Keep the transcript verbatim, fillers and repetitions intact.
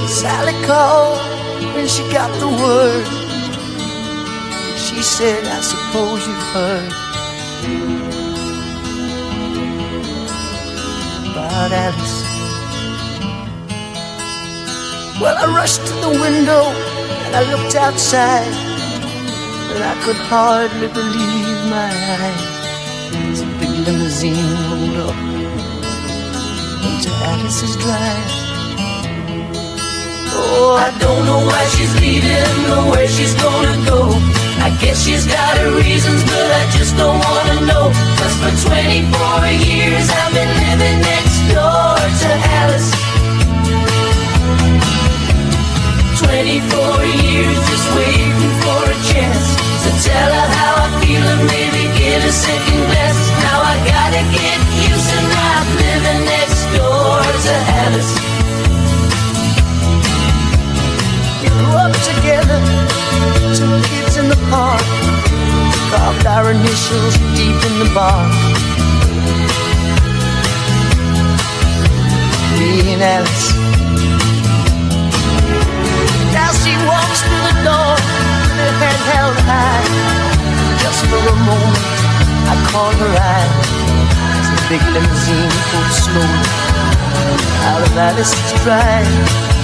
Sally called when she got the word. She said, I suppose you've heard about Alice. Well, I rushed to the window and I looked outside, and I could hardly believe my eyes. As a big limousine rolled up into Alice's drive. Oh, I don't know why she's leaving or where she's gonna go. I guess she's got her reasons, but I just don't wanna know. Cause for twenty-four years I've been living next door to Alice. Twenty-four years just waiting for a chance to tell her how I feel and maybe get a second glance. Now I gotta get used to not living next door to Alice. We grew up together, two kids in the park, carved our initials deep in the bark. Me and Alice. Now she walks through the door with her head held high. Just for a moment I caught her eye as the big limousine pulled slowly out of Alice's drive.